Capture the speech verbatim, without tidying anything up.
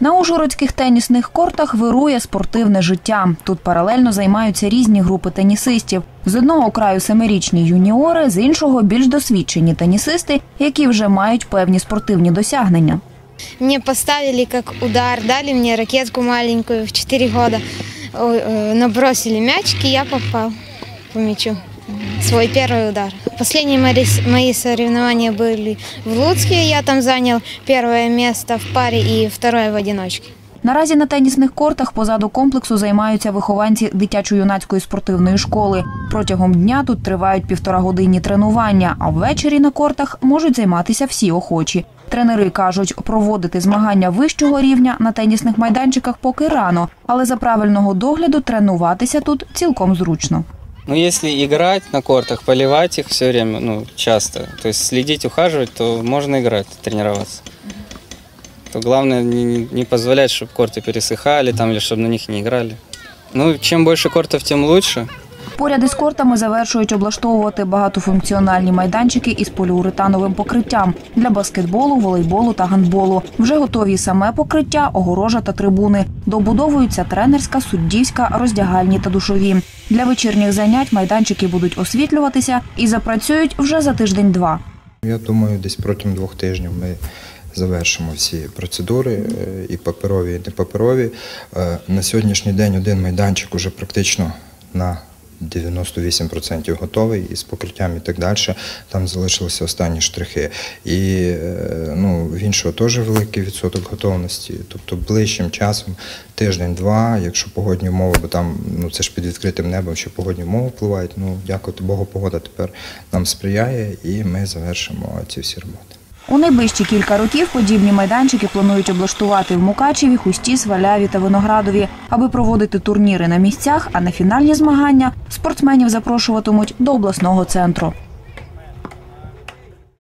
На ужгородських тенісних кортах вирує спортивне життя. Тут паралельно займаються різні групи тенісистів. З одного краю семирічні юніори, з іншого більш досвідчені тенісисти, які вже мають певні спортивні досягнення. Мне поставили как удар, дали мне ракетку маленькую в четыре года, набросили мячик, и я попал по мячу. Свой первый удар. Последние мои соревнования были в Луцке, я там занял первое место в паре и второе в одиночке. Наразі на тенісних кортах позаду комплексу займаються вихованці дитячо-юнацької спортивної школи. Протягом дня тут тривають півторагодинні тренування, а ввечері на кортах можуть займатися всі охочі. Тренери кажуть, проводити змагання вищого рівня на тенісних майданчиках поки рано, але за правильного догляду тренуватися тут цілком зручно. Ну, если играть на кортах, поливать их все время, ну, часто, то есть следить, ухаживать, то можно играть, тренироваться. То главное не, не позволять, чтобы корты пересыхали там, или чтобы на них не играли. Ну, чем больше кортов, тем лучше. Поряд із кортами завершують облаштовувати багатофункціональні майданчики із поліуретановим покриттям для баскетболу, волейболу та гандболу. Вже готові саме покриття, огорожа та трибуни. Добудовуються тренерська, суддівська, роздягальні та душові. Для вечірніх занять майданчики будуть освітлюватися і запрацюють вже за тиждень-два. Я думаю, десь протягом двох тижнів ми завершимо всі процедури, і паперові, і непаперові. На сьогоднішній день один майданчик уже практично на дев'яносто вісім відсотків готовий із покриттям і так далі. Там залишилися останні штрихи. І ну, в іншого теж великий відсоток готовності. Тобто ближчим часом, тиждень-два, якщо погодні умови, бо там ну, це ж під відкритим небом, що погодні умови впливають, ну, дякувати Богу, погода тепер нам сприяє і ми завершимо ці всі роботи. У найближчі кілька років подібні майданчики планують облаштувати в Мукачеві, Хусті, Сваляві та Виноградові. Аби проводити турніри на місцях, а на фінальні змагання спортсменів запрошуватимуть до обласного центру.